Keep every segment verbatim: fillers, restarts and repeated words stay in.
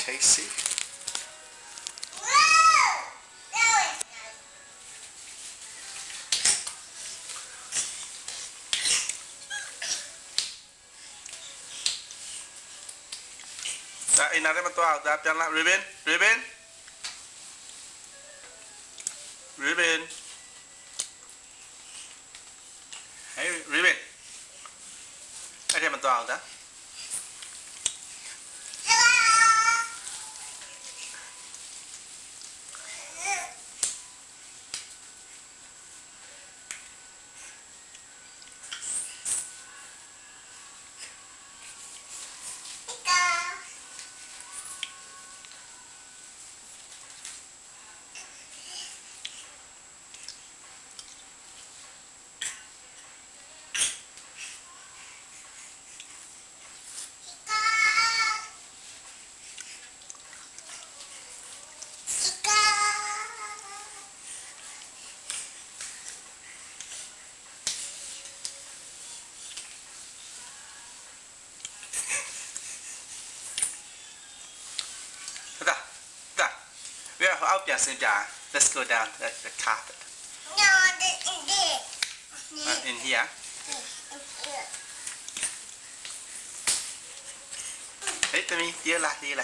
Casey. Dạ, in đây mà toa raပြန်lại Reuben, Reuben, Reuben, hey Reuben, ai thêm mà toa ra? We are out there, let's go down the, the carpet. No, in there. Uh, in here. Hey, Timmy, đi lại, đi lại.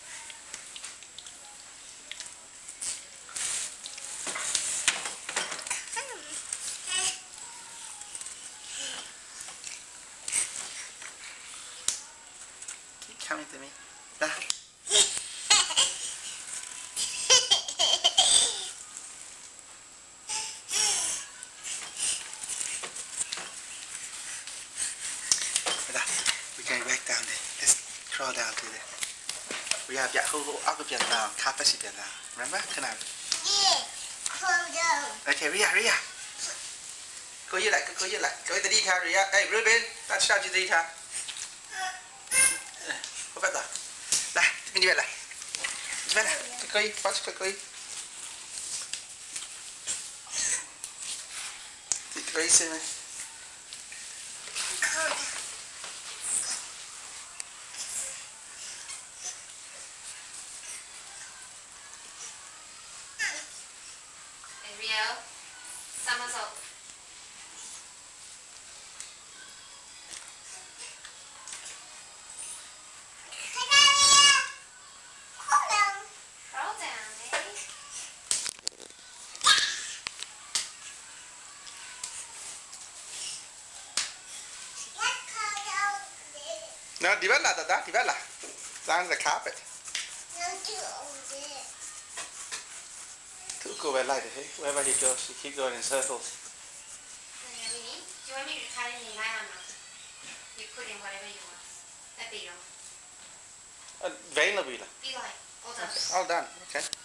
Keep coming to me. Ra. We're going back down there. Let's crawl down to there. We have that whole up of down, carpet down. Remember? Come on. Yeah, calm down. Okay, Ria, Ria. Cô với lại, cô với lại. Cô ta đi theo Ria. Hey, Reuben, ta sao chị đi theo? Có phải rồi. Đây, mình đi về lại. Đi về lại. Cô ấy, bắt cô ấy. Thì cô ấy xem này. Rio, somersault. Calm down. Roll down, baby. Let's calm down. No, di bella, da, di bella. Down the carpet. Don't do all this. Go where later, hey? Wherever he goes, he keep going in circles. Do you want me to cut any line or not? You put in whatever you want. That be your. Uh, Vain or Vila? Be like, all done. All done, okay.